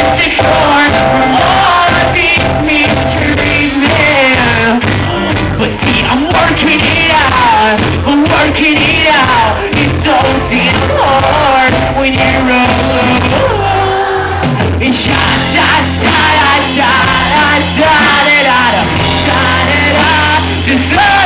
insecure all of these mystery men. But see, I'm working it out. I'm working it out. It's so damn hard when you're alone. And sha da da da da da da da da da da da da.